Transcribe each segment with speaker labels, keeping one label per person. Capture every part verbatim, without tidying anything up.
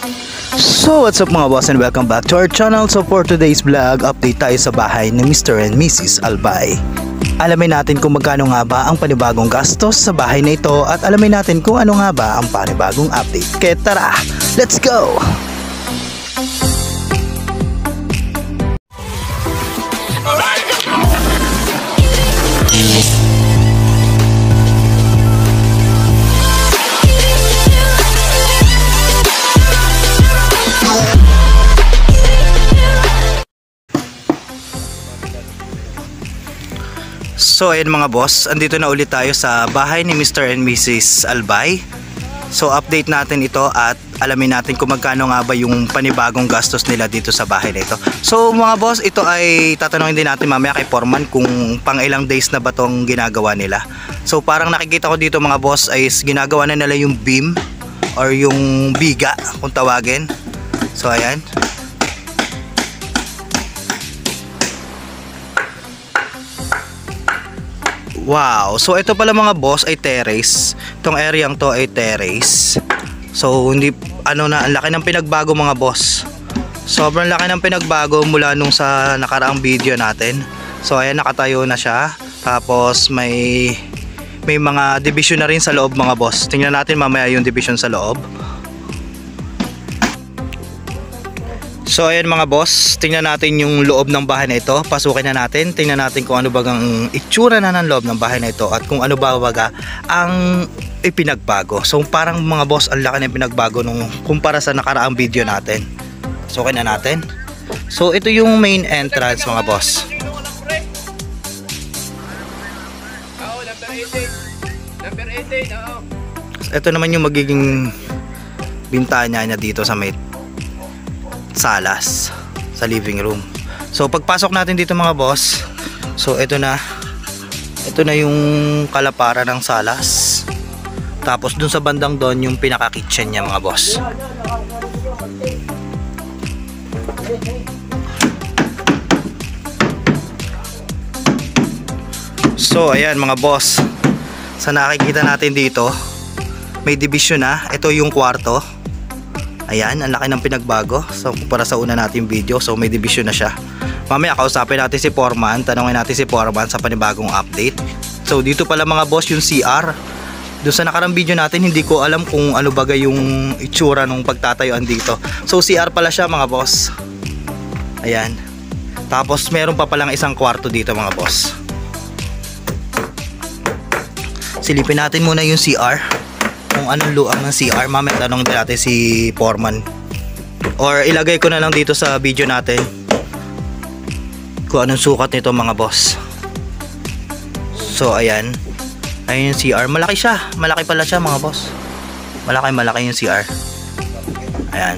Speaker 1: So what's up mga boss and welcome back to our channel. So for today's vlog, update tayo sa bahay ni Mister and Missus Albay. Alamin natin kung magkano nga ba ang panibagong gastos sa bahay na ito at alamin natin kung ano nga ba ang panibagong update. Kaya tara, let's go! So ayun mga boss, andito na ulit tayo sa bahay ni Mister and Missus Albay. So update natin ito at alamin natin kung magkano nga ba yung panibagong gastos nila dito sa bahay na ito. So mga boss, ito ay tatanungin din natin mamaya kay Foreman kung pang ilang days na ba tong ginagawa nila. So parang nakikita ko dito mga boss ay ginagawa na nila yung beam or yung biga kung tawagin. So ayan. Wow, so ito pala mga boss ay terrace. Itong areang to ay terrace. So hindi ano na, ang laki ng pinagbago mga boss. Sobrang laki ng pinagbago mula nung sa nakaraang video natin. So ayan, nakatayo na siya. Tapos may may mga division na rin sa loob mga boss. Tingnan natin mamaya yung division sa loob. So ayan mga boss, tingnan natin yung loob ng bahay na ito. Pasukin na natin, tingnan natin kung ano bagang itsura na ng loob ng bahay na ito at kung ano ba baga ang ipinagbago. So parang mga boss, ang laki ng pinagbago nung kumpara sa nakaraang video natin. Pasukin na natin. So ito yung main entrance mga boss. Ito naman yung magiging bintana niya dito sa may salas sa living room. So pagpasok natin dito mga boss, so ito na ito na yung kalapara ng salas. Tapos dun sa bandang doon yung pinaka kitchen niya mga boss. So ayan mga boss, sa nakikita natin dito may division na. Ito yung kwarto. Ayan, ang laki ng pinagbago. So para sa una nating video, so may division na siya. Mamaya kausapin natin si Foreman, tanongin natin si Foreman sa panibagong update. So dito pala mga boss yung C R. Doon sa nakarang video natin, hindi ko alam kung ano bagay yung itsura nung pagtatayuan dito. So C R pala siya mga boss. Ayan. Tapos meron pa palang isang kwarto dito mga boss. Silipin natin muna yung C R. Kung anong luang ng C R, mamaya tanong din natin si Foreman. Or ilagay ko na lang dito sa video natin kung anong sukat nito mga boss. So ayan, ayun yung C R. Malaki siya, malaki pala siya mga boss. Malaki malaki yung C R. Ayan.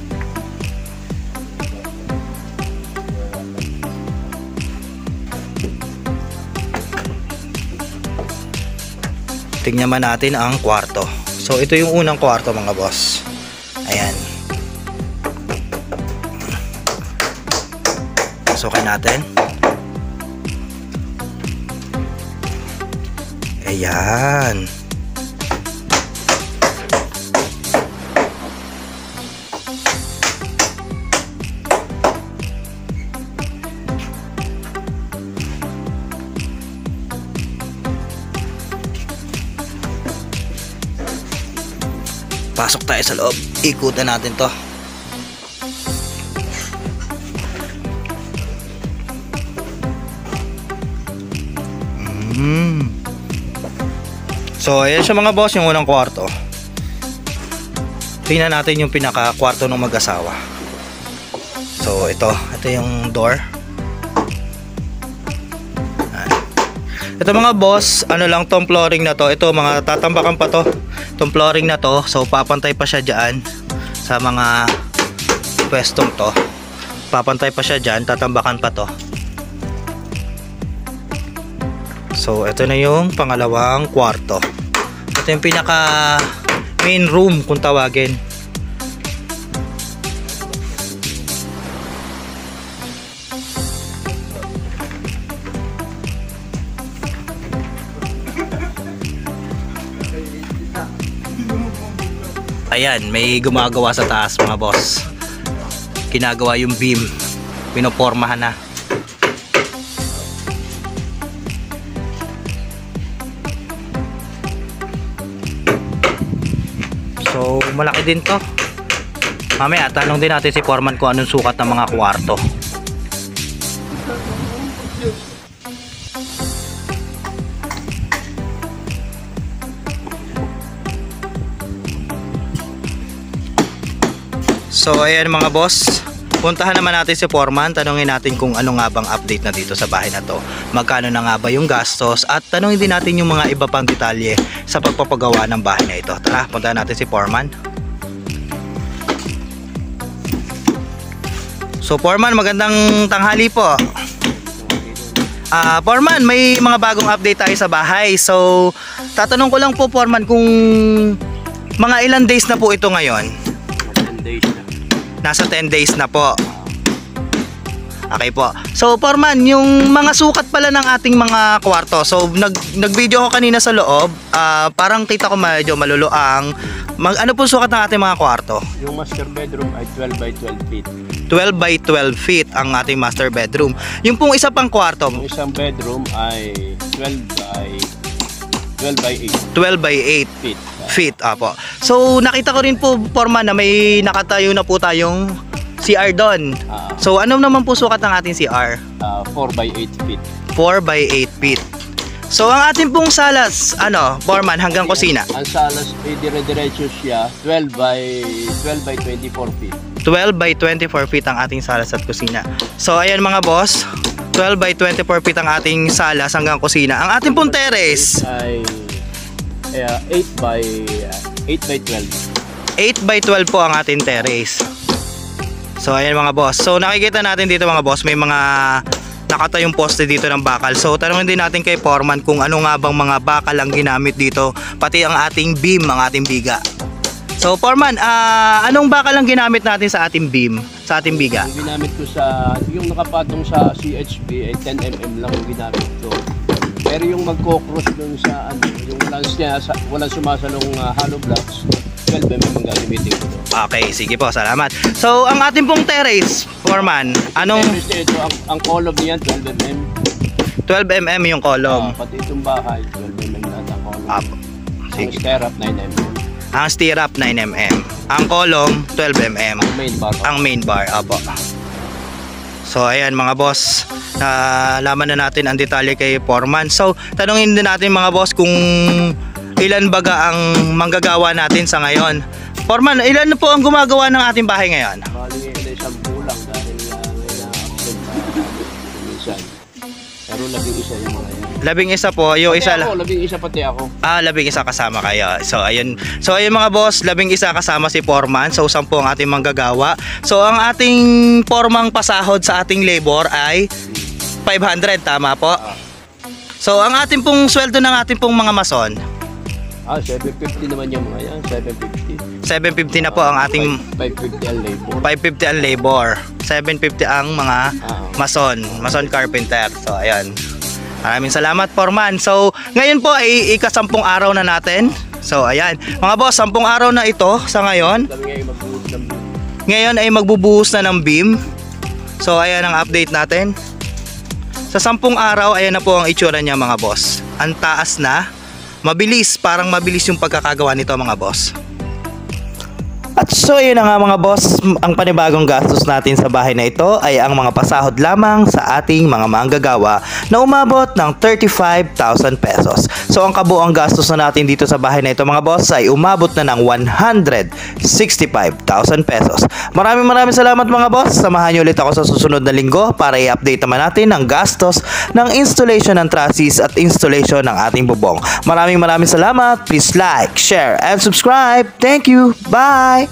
Speaker 1: Tingnan man natin ang kwarto. So ito yung unang kwarto mga boss. Ayan. Pasukin natin. Ayan. Pasok tayo sa loob. Ikutan natin to. Mm. So ayan siya mga boss, yung unang kwarto. Tingnan natin yung pinaka kwarto ng mag-asawa. So ito, ito yung door. Ito mga boss, ano lang tong flooring na to. Ito mga tatambakan pa to. Itong flooring na to, so papantay pa siya dyan sa mga pwestong to. Papantay pa siya dyan, tatambakan pa to. So ito na yung pangalawang kwarto. Ito yung pinaka main room kung tawagin. Ayan, may gumagawa sa taas mga boss. Ginagawa yung beam. Pinopormahan na. So, malaki din to. Mamaya, tanong din natin si foreman kung anong sukat ng mga kwarto. So, ayan mga boss. Puntahan naman natin si foreman. Tanungin natin kung ano nga bang update na dito sa bahay na to. Magkano na nga ba yung gastos. At tanungin din natin yung mga iba pang detalye sa pagpapagawa ng bahay na ito. Tara, puntahan natin si foreman. So foreman, magandang tanghali po. Ah, uh, foreman, may mga bagong update tayo sa bahay. So tatanong ko lang po foreman kung mga ilang days na po ito ngayon.
Speaker 2: ten days na.
Speaker 1: Nasa ten days na po. Okay po. So foreman, yung mga sukat pala ng ating mga kwarto. So nag nag-video ko kanina sa loob. Uh, parang kita ko medyo maluluang. Mag, ano po sukat ng ating mga kwarto?
Speaker 2: Yung master bedroom ay twelve by twelve feet.
Speaker 1: twelve by twelve feet ang ating master bedroom. Yung pong isa pang kwarto,
Speaker 2: Yung isang bedroom ay twelve by twelve by eight
Speaker 1: twelve by eight
Speaker 2: feet.
Speaker 1: feet, apo. So nakita ko rin po foreman na may nakatayo na po tayong C R doon.
Speaker 2: Uh,
Speaker 1: So ano naman po sukat ng ating C R?
Speaker 2: uh, four by eight feet.
Speaker 1: four by eight feet. So ang ating pong salas, ano, foreman, hanggang kusina.
Speaker 2: Ang salas ay dire-diretso siya twelve by twenty-four feet.
Speaker 1: twelve by twenty-four feet ang ating salas at kusina. So ayan mga boss, twelve by twenty-four feet ang ating salas hanggang kusina. Ang ating pong terrace
Speaker 2: ay uh, eight by twelve.
Speaker 1: eight by twelve po ang ating terrace. So ayan mga boss. So nakikita natin dito mga boss, may mga nakatayong poste dito ng bakal. So tanungin din natin kay foreman kung ano nga bang mga bakal ang ginamit dito, pati ang ating beam, ang ating biga. So foreman, uh, anong bakal ang ginamit natin sa ating beam, sa ating biga?
Speaker 2: Yung ginamit ko sa, yung nakapatong sa C H B ay ten millimeter lang yung ginamit ko. Pero yung magko-cross dun sa ano, yung walang, walang sumasalong uh, hollow blocks, twelve millimeter ang gagamitin ko doon.
Speaker 1: Okay, sige po, salamat. So ang ating pong terrace, foreman, anong
Speaker 2: terrace ito, ang, ang column niyan twelve millimeter.
Speaker 1: twelve millimeter yung column.
Speaker 2: Uh, pati itong bahay, twelve millimeter lahat ang column.
Speaker 1: Up.
Speaker 2: Ang stirrup nine millimeter.
Speaker 1: Ang stirrup nine millimeter. Ang column twelve millimeter.
Speaker 2: Ang main bar.
Speaker 1: Ang main bar, apo. So ayan mga boss, nalaman na natin ang detalye kay foreman. So tanungin din natin mga boss kung ilan baga ang manggagawa natin sa ngayon. Foreman, ilan po ang gumagawa ng ating bahay ngayon?
Speaker 2: Bali na isang bulang dahil uh, may na-absent uh, minsan. Pero labing isa yung mga yan.
Speaker 1: Labing isa po, yung
Speaker 2: Pati
Speaker 1: isa
Speaker 2: ako,
Speaker 1: lang.
Speaker 2: labing isa pati ako.
Speaker 1: Ah, labing isa kasama kayo. So ayun. So ayun mga boss, labing isa kasama si foreman. So sampu ang ating manggagawa. So ang ating formang pasahod sa ating labor ay five hundred, tama po? So ang ating pong sweldo ng ating pong mga mason,
Speaker 2: Ah, seven fifty naman yung mga yan, seven fifty.
Speaker 1: seven fifty na po ang ating
Speaker 2: five fifty ang labor.
Speaker 1: five fifty ang labor, seven fifty ang mga
Speaker 2: Ah,
Speaker 1: mason, mason carpenter. So ayan. Maraming salamat foreman. So ngayon po ay ikasampung araw na natin. So ayan. Mga boss, sampung araw na ito sa ngayon.
Speaker 2: Kami ngayon magbuhos ng beam.
Speaker 1: Ngayon ay magbubuhos na ng beam. So ayan ang update natin. Sa sampung araw, ayan na po ang itsura niya mga boss. Ang taas na. Mabilis, parang mabilis yung pagkakagawa nito mga boss. At so yun na nga mga boss, ang panibagong gastos natin sa bahay na ito ay ang mga pasahod lamang sa ating mga manggagawa na umabot ng thirty-five thousand pesos. So ang kabuang gastos na natin dito sa bahay na ito mga boss ay umabot na ng one hundred sixty-five thousand pesos. Maraming maraming salamat mga boss. Samahan niyo ulit ako sa susunod na linggo para i-update naman natin ang gastos ng installation ng trusses at installation ng ating bubong. Maraming maraming salamat. Please like, share, and subscribe. Thank you. Bye!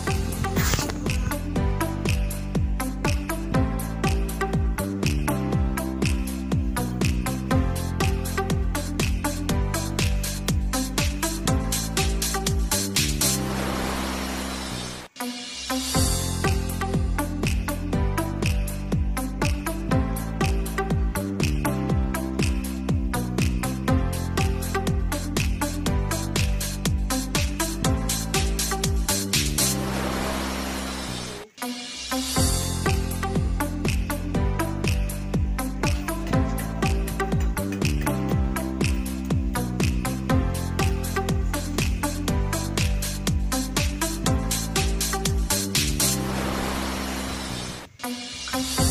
Speaker 1: Thank